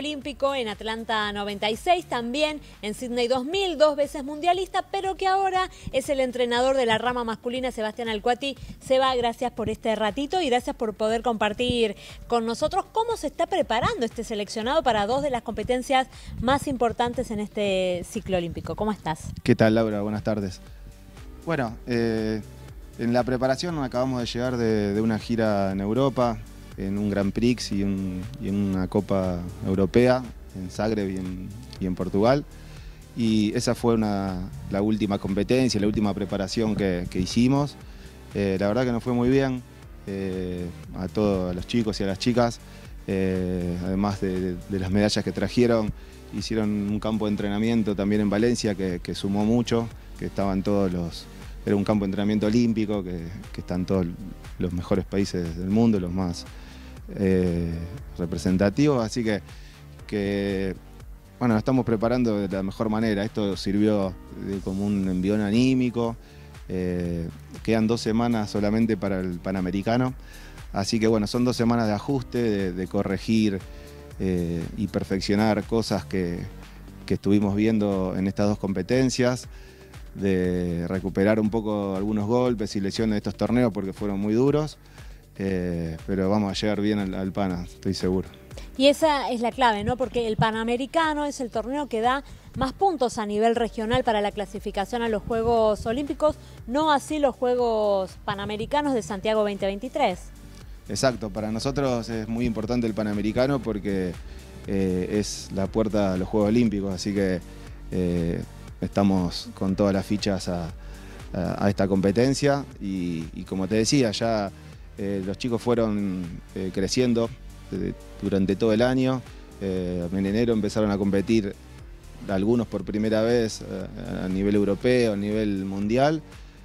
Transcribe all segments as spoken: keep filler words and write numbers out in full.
olímpico en Atlanta noventa y seis, también en Sydney dos mil, dos veces mundialista, pero que ahora es el entrenador de la rama masculina, Sebastián Alcuati. Seba, gracias por este ratito y gracias por poder compartir con nosotros cómo se está preparando este seleccionado para dos de las competencias más importantes en este ciclo olímpico. ¿Cómo estás? ¿Qué tal, Laura? Buenas tardes. Bueno, eh, en la preparación acabamos de llegar de, de una gira en Europa, en un Grand Prix y, un, y en una Copa Europea, en Zagreb y en, y en Portugal. Y esa fue una, la última competencia, la última preparación que, que hicimos. Eh, la verdad que nos fue muy bien, eh, a todos los chicos y a las chicas, eh, además de, de, de las medallas que trajeron. Hicieron un campo de entrenamiento también en Valencia que, que sumó mucho, que estaban todos los... Era un campo de entrenamiento olímpico, que, que están todos los mejores países del mundo, los más eh, representativos, así que, que bueno, nos estamos preparando de la mejor manera. Esto sirvió de, como un envión anímico, eh, quedan dos semanas solamente para el Panamericano, así que bueno, son dos semanas de ajuste, de, de corregir eh, y perfeccionar cosas que, que estuvimos viendo en estas dos competencias, de recuperar un poco algunos golpes y lesiones de estos torneos porque fueron muy duros, eh, pero vamos a llegar bien al, al Pana, estoy seguro. Y esa es la clave, ¿no? Porque el Panamericano es el torneo que da más puntos a nivel regional para la clasificación a los Juegos Olímpicos, no así los Juegos Panamericanos de Santiago veinte veintitrés. Exacto, para nosotros es muy importante el Panamericano porque eh, es la puerta a los Juegos Olímpicos, así que eh, estamos con todas las fichas a, a, a esta competencia y, y como te decía, ya eh, los chicos fueron eh, creciendo de, durante todo el año. Eh, en enero empezaron a competir algunos por primera vez eh, a nivel europeo, a nivel mundial,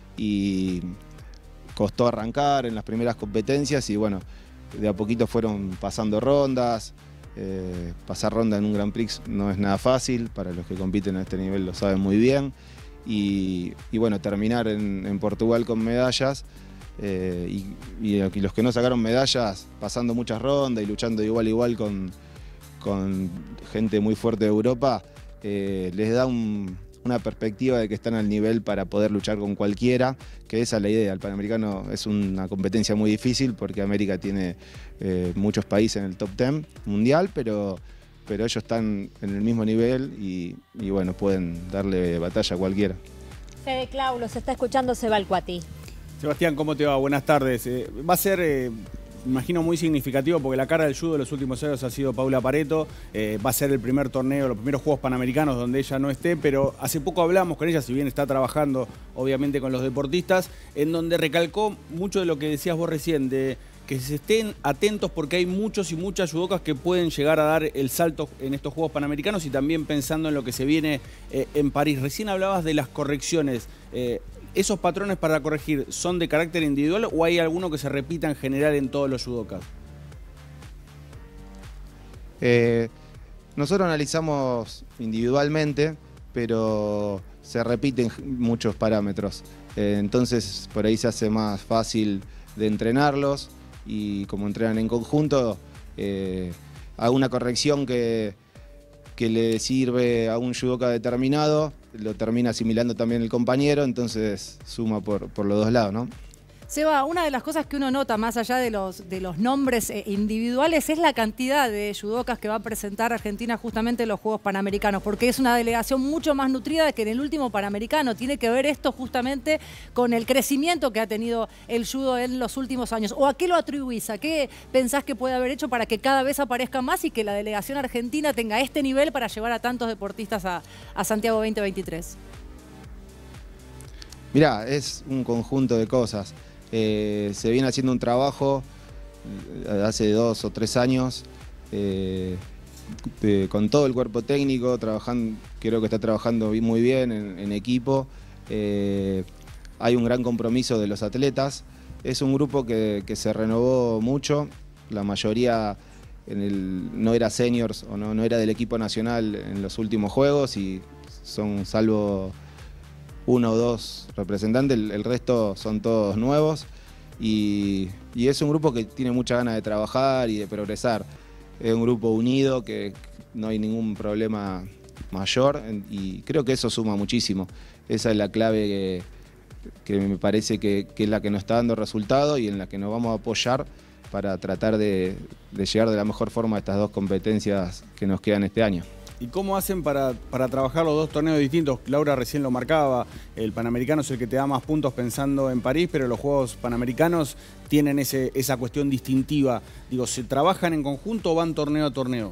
y costó arrancar en las primeras competencias y bueno, de a poquito fueron pasando rondas. Eh, pasar ronda en un Grand Prix no es nada fácil, para los que compiten a este nivel lo saben muy bien, y, y bueno, terminar en, en Portugal con medallas, eh, y, y los que no sacaron medallas pasando muchas rondas y luchando igual a igual con, con gente muy fuerte de Europa, eh, les da un, una perspectiva de que están al nivel para poder luchar con cualquiera, que esa es la idea. El Panamericano es una competencia muy difícil porque América tiene eh, muchos países en el top diez mundial, pero, pero ellos están en el mismo nivel y, y bueno, pueden darle batalla a cualquiera. Fede Clau, los está escuchando Seba Alcuati. Sebastián, ¿cómo te va? Buenas tardes. Eh, va a ser... Eh... Me imagino muy significativo porque la cara del judo de los últimos años ha sido Paula Pareto. Eh, va a ser el primer torneo, los primeros Juegos Panamericanos donde ella no esté, pero hace poco hablamos con ella, si bien está trabajando obviamente con los deportistas, en donde recalcó mucho de lo que decías vos recién, de que se estén atentos porque hay muchos y muchas judocas que pueden llegar a dar el salto en estos Juegos Panamericanos y también pensando en lo que se viene eh, en París. Recién hablabas de las correcciones. Eh, ¿Esos patrones para corregir son de carácter individual o hay alguno que se repita en general en todos los judocas? Eh, nosotros analizamos individualmente, pero se repiten muchos parámetros. Eh, entonces por ahí se hace más fácil de entrenarlos y como entrenan en conjunto, eh, hago una corrección que, que le sirve a un judoka determinado, lo termina asimilando también el compañero, entonces suma por, por los dos lados, ¿no? Seba, una de las cosas que uno nota más allá de los, de los nombres individuales es la cantidad de judocas que va a presentar Argentina justamente en los Juegos Panamericanos, porque es una delegación mucho más nutrida que en el último Panamericano. Tiene que ver esto justamente con el crecimiento que ha tenido el judo en los últimos años. ¿O a qué lo atribuís? ¿A qué pensás que puede haber hecho para que cada vez aparezca más y que la delegación argentina tenga este nivel para llevar a tantos deportistas a, a Santiago veinte veintitrés? Mirá, es un conjunto de cosas. Eh, se viene haciendo un trabajo eh, hace dos o tres años eh, de, con todo el cuerpo técnico, trabajando, creo que está trabajando muy bien en, en equipo. Eh, hay un gran compromiso de los atletas. Es un grupo que, que se renovó mucho, la mayoría en el, no era seniors o no, no era del equipo nacional en los últimos juegos y son salvo uno o dos representantes, el, el resto son todos nuevos y, y es un grupo que tiene muchas ganas de trabajar y de progresar. Es un grupo unido que no hay ningún problema mayor y creo que eso suma muchísimo. Esa es la clave que, que me parece que, que es la que nos está dando resultado y en la que nos vamos a apoyar para tratar de, de llegar de la mejor forma a estas dos competencias que nos quedan este año. ¿Y cómo hacen para, para trabajar los dos torneos distintos? Laura recién lo marcaba, el Panamericano es el que te da más puntos pensando en París, pero los Juegos Panamericanos tienen ese, esa cuestión distintiva. Digo, ¿se trabajan en conjunto o van torneo a torneo?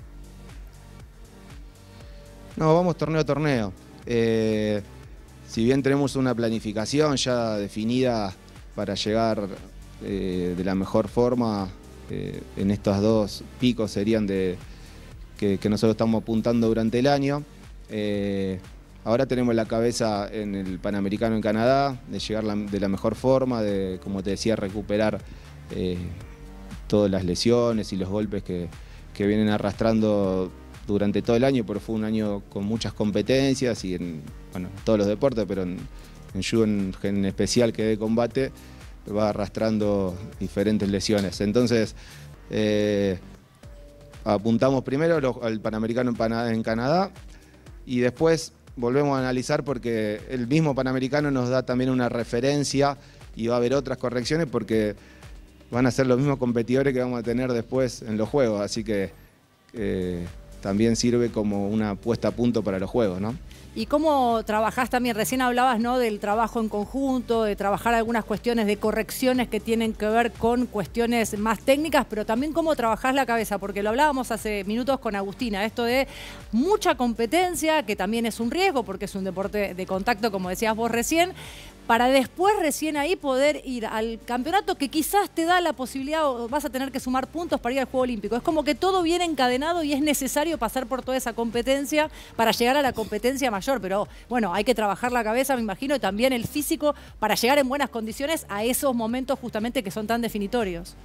No, vamos torneo a torneo. Eh, si bien tenemos una planificación ya definida para llegar eh, de la mejor forma, eh, en estos dos picos serían de... Que, que nosotros estamos apuntando durante el año. Eh, ahora tenemos la cabeza en el Panamericano en Canadá, de llegar la, de la mejor forma, de, como te decía, recuperar eh, todas las lesiones y los golpes que, que vienen arrastrando durante todo el año, porque fue un año con muchas competencias y en bueno, todos los deportes, pero en, en judo en, en especial, que de combate, va arrastrando diferentes lesiones. Entonces, eh, apuntamos primero al Panamericano en Canadá y después volvemos a analizar porque el mismo Panamericano nos da también una referencia y va a haber otras correcciones porque van a ser los mismos competidores que vamos a tener después en los Juegos, así que eh, también sirve como una puesta a punto para los Juegos, ¿no? ¿Y cómo trabajás también? Recién hablabas, ¿no?, del trabajo en conjunto, de trabajar algunas cuestiones de correcciones que tienen que ver con cuestiones más técnicas, pero también cómo trabajás la cabeza, porque lo hablábamos hace minutos con Agustina, esto de mucha competencia, que también es un riesgo, porque es un deporte de contacto, como decías vos recién, para después recién ahí poder ir al campeonato que quizás te da la posibilidad o vas a tener que sumar puntos para ir al Juego Olímpico. Es como que todo viene encadenado y es necesario pasar por toda esa competencia para llegar a la competencia mayor. Pero bueno, hay que trabajar la cabeza, me imagino, y también el físico para llegar en buenas condiciones a esos momentos justamente que son tan definitorios.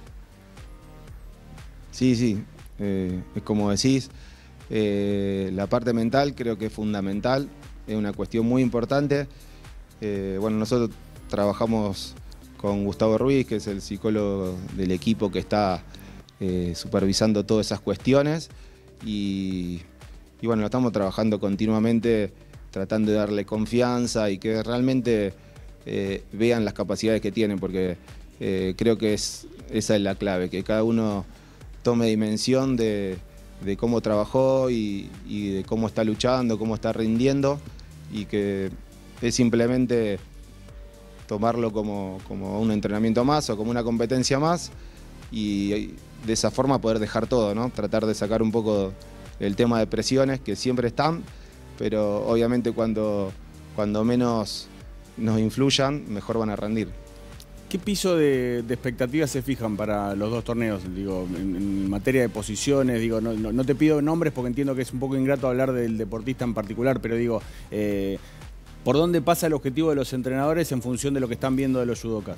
Sí, sí, eh, es como decís, eh, la parte mental creo que es fundamental, es una cuestión muy importante. Eh, bueno, nosotros trabajamos con Gustavo Ruiz, que es el psicólogo del equipo que está eh, supervisando todas esas cuestiones y, y bueno, lo estamos trabajando continuamente tratando de darle confianza y que realmente eh, vean las capacidades que tienen, porque eh, creo que es, esa es la clave, que cada uno tome dimensión de, de cómo trabajó y, y de cómo está luchando, cómo está rindiendo y que es simplemente tomarlo como, como un entrenamiento más o como una competencia más y de esa forma poder dejar todo, ¿no? Tratar de sacar un poco el tema de presiones que siempre están, pero obviamente cuando, cuando menos nos influyan, mejor van a rendir. ¿Qué piso de, de expectativas se fijan para los dos torneos? Digo, en, en materia de posiciones, digo, no, no, no te pido nombres porque entiendo que es un poco ingrato hablar del deportista en particular, pero digo, eh, ¿por dónde pasa el objetivo de los entrenadores en función de lo que están viendo de los judocas?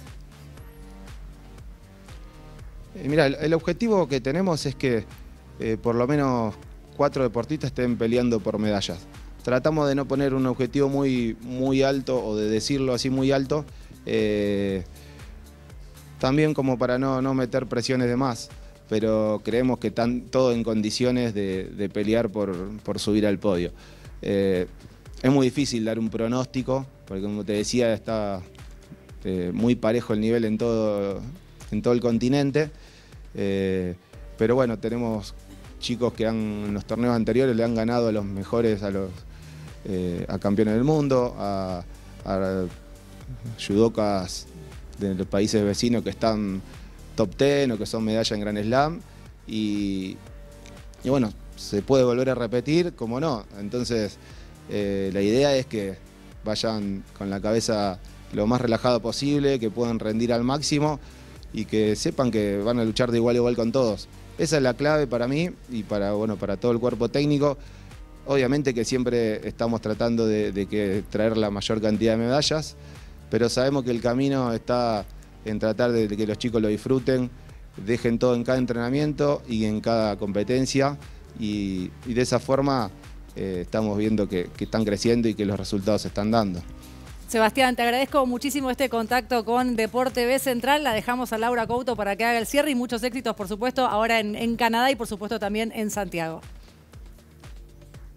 Eh, mira, el, el objetivo que tenemos es que eh, por lo menos cuatro deportistas estén peleando por medallas. Tratamos de no poner un objetivo muy, muy alto o de decirlo así muy alto, eh, también como para no, no meter presiones de más, pero creemos que están todos en condiciones de, de pelear por, por subir al podio. Eh, Es muy difícil dar un pronóstico, porque como te decía, está eh, muy parejo el nivel en todo, en todo el continente. Eh, pero bueno, tenemos chicos que han, en los torneos anteriores le han ganado a los mejores, a los eh, a campeones del mundo, a, a judocas de los países vecinos que están top diez o que son medalla en Grand Slam. Y, y bueno, se puede volver a repetir, como no. Entonces, Eh, la idea es que vayan con la cabeza lo más relajado posible, que puedan rendir al máximo y que sepan que van a luchar de igual a igual con todos. Esa es la clave para mí y para, bueno, para todo el cuerpo técnico. Obviamente que siempre estamos tratando de, de que traer la mayor cantidad de medallas, pero sabemos que el camino está en tratar de, de que los chicos lo disfruten, dejen todo en cada entrenamiento y en cada competencia y, y de esa forma Eh, estamos viendo que, que están creciendo y que los resultados se están dando. Sebastián, te agradezco muchísimo este contacto con Deporte B Central. La dejamos a Laura Couto para que haga el cierre y muchos éxitos, por supuesto, ahora en, en Canadá y por supuesto también en Santiago.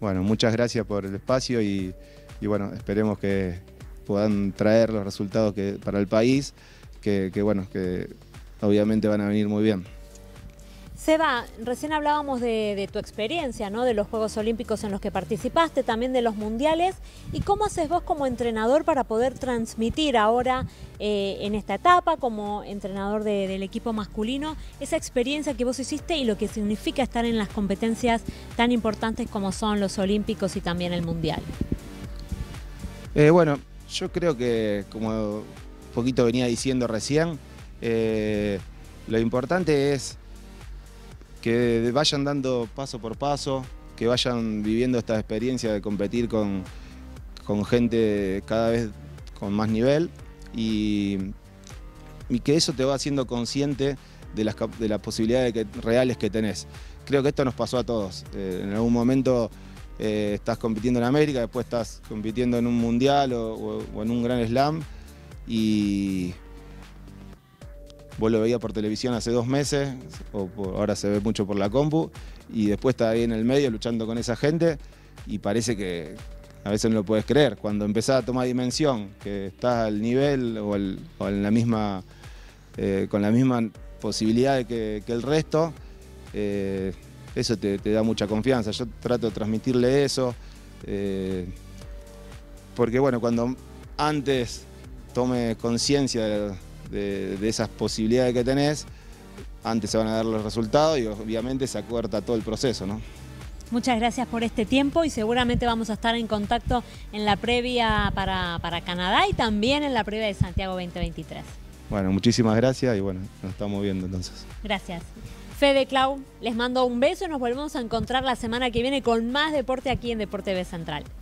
Bueno, muchas gracias por el espacio y, y bueno, esperemos que puedan traer los resultados que, para el país, que, que bueno, que obviamente van a venir muy bien. Seba, recién hablábamos de, de tu experiencia, ¿no? De los Juegos Olímpicos en los que participaste, también de los mundiales. ¿Y cómo haces vos como entrenador para poder transmitir ahora eh, en esta etapa, como entrenador de, del equipo masculino, esa experiencia que vos hiciste y lo que significa estar en las competencias tan importantes como son los Olímpicos y también el Mundial? Eh, bueno, yo creo que, como un poquito venía diciendo recién, eh, lo importante es que vayan dando paso por paso, que vayan viviendo esta experiencia de competir con, con gente cada vez con más nivel y, y que eso te va haciendo consciente de las, de las posibilidades que, reales que tenés. Creo que esto nos pasó a todos. Eh, en algún momento eh, estás compitiendo en América, después estás compitiendo en un mundial o, o, o en un gran slam y vos lo veías por televisión hace dos meses, o por, ahora se ve mucho por la compu, y después estás ahí en el medio luchando con esa gente y parece que a veces no lo puedes creer. Cuando empezás a tomar dimensión, que estás al nivel o, el, o en la misma, eh, con la misma posibilidad que, que el resto, eh, eso te, te da mucha confianza. Yo trato de transmitirle eso, eh, porque bueno, cuando antes tome conciencia de De, de esas posibilidades que tenés, antes se van a dar los resultados y obviamente se acorta todo el proceso, ¿no? Muchas gracias por este tiempo y seguramente vamos a estar en contacto en la previa para, para Canadá y también en la previa de Santiago veinte veintitrés. Bueno, muchísimas gracias y bueno, nos estamos viendo entonces. Gracias. Fede, Clau, les mando un beso y nos volvemos a encontrar la semana que viene con más deporte aquí en Deporte B Central.